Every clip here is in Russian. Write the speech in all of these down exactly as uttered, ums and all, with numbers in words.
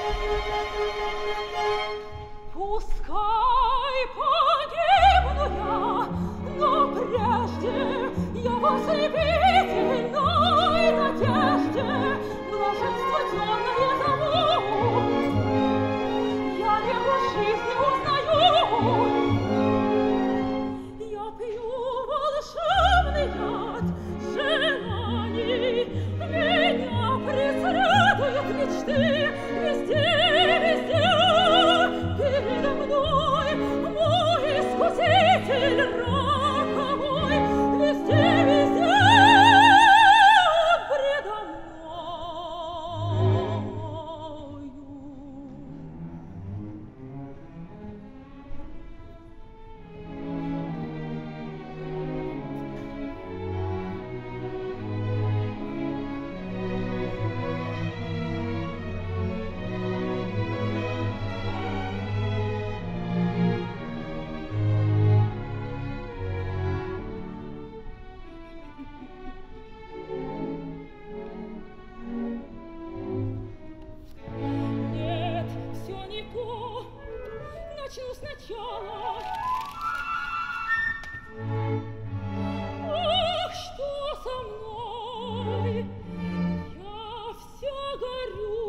Пускай погибну я, но прежде я в ослепительной надежде блаженство темное зову. Я его жизни узнаю. Я пью волшебный яд желаний, меня преследуют мечты везде, везде. Передо мной мой искуситель роковой, везде, везде он предо мною. Нет, все не то. Начну сначала. Ах, что со мной? Я вся горю.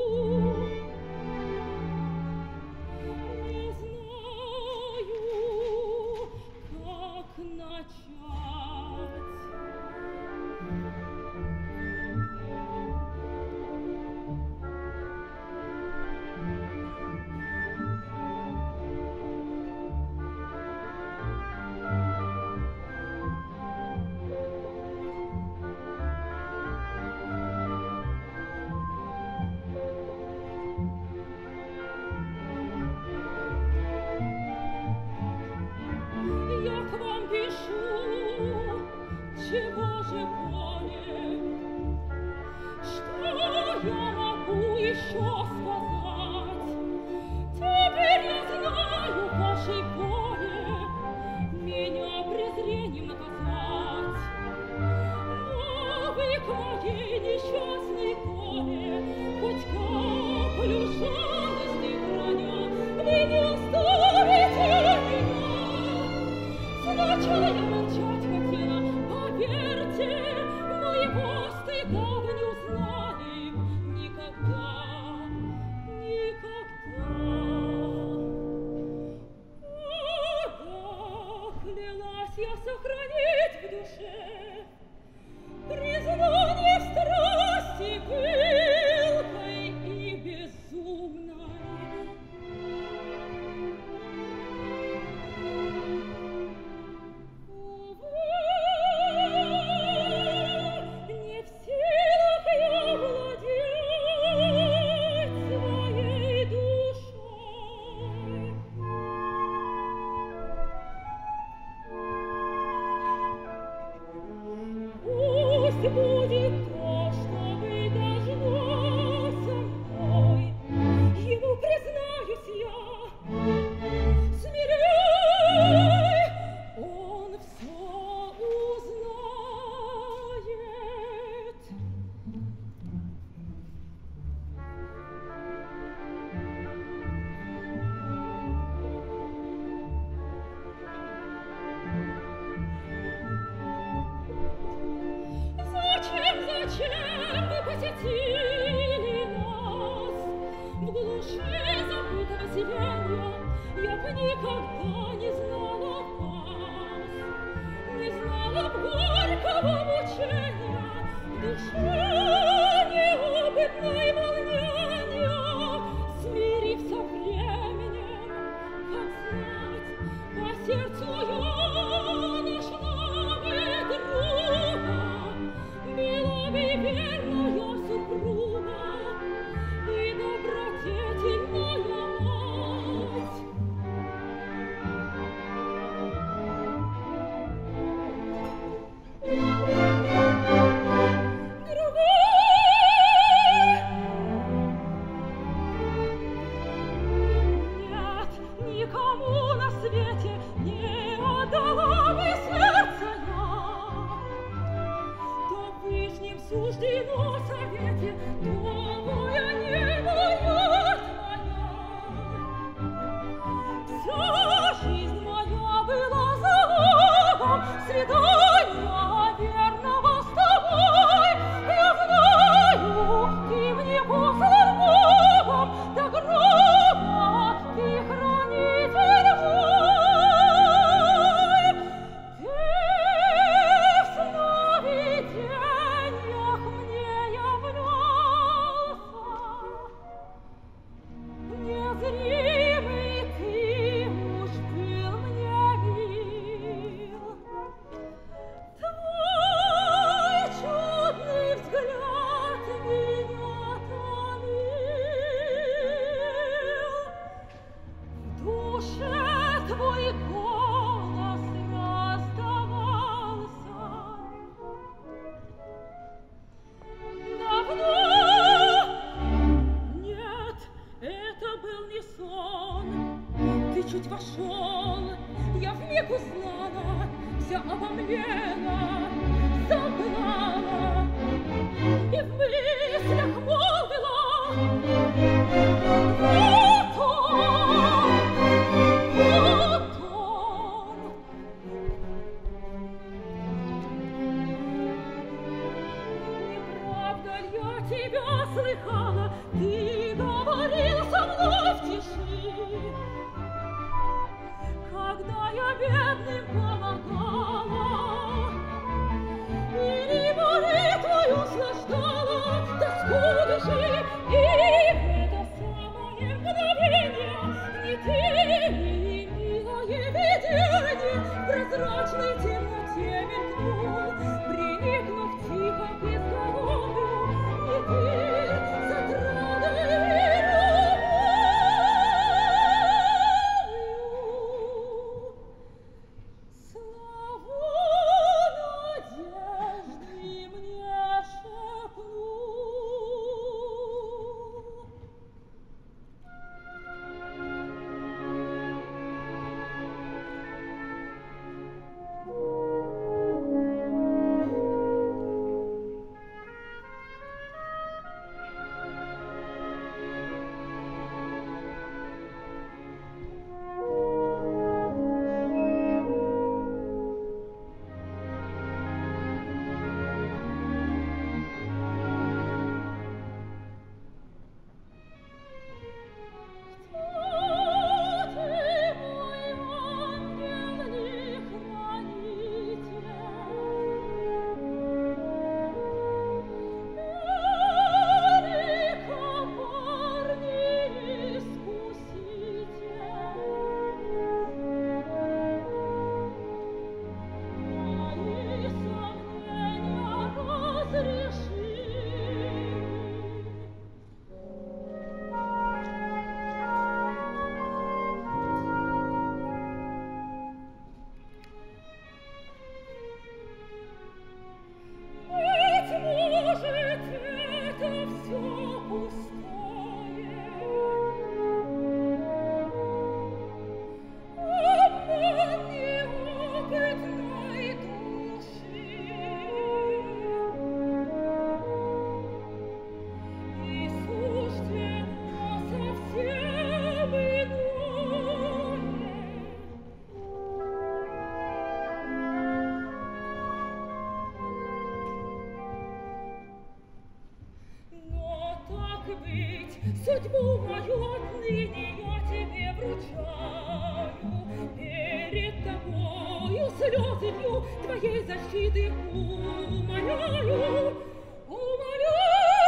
Не знаю, как начать. Я к вам пишу, чего же более, что я могу еще сказать? Теперь я знаю вашей боли, меня презрением наказать. Но вы к моей несчастной доле хоть каплю жалости храня, вы не оставите меня. Сначала я молчать хотела, поверьте, моего стыда вы не узнали никогда, чуть вошел, я вмиг узнала, вся обомлела, запылала и в мыслях молвила: вот он, вот он. Неправда ли я тебя слыхала? Ты говорил со мной в тиши, когда я бедным помогала, и молитвою услаждала тоску души, и в это самое мгновение ни ты, ни милое видение в прозрачной темноте мелькнул, приникнув тихо к изголовью, и ты с отрадой судьбу мою отныне я тебе вручаю, перед тобою слезы лью, твоей защиты умоляю, умоляю.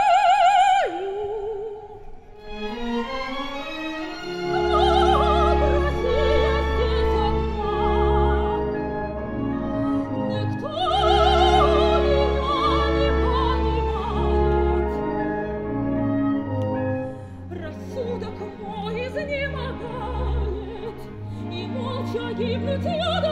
Вот Россия здесь одна, никто меня не понимает. Рассудок мой изнемогает, и молча гибнуть я